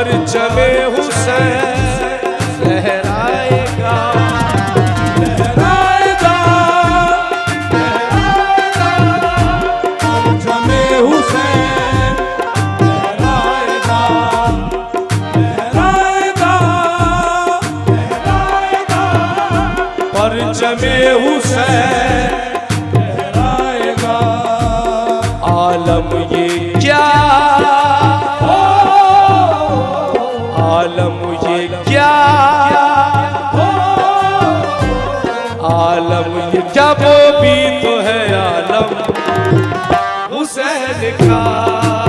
परचमे हुसैन लहराएगा, लहराएगा, लहराएगा, परचमे हुसैन लहराएगा, लहराएगा, लहराएगा, परचमे हुसैन लहराएगा। आलम ये क्या, आलम ये क्या, आलम ये क्या, वो भी तो है आलम हुसैन का।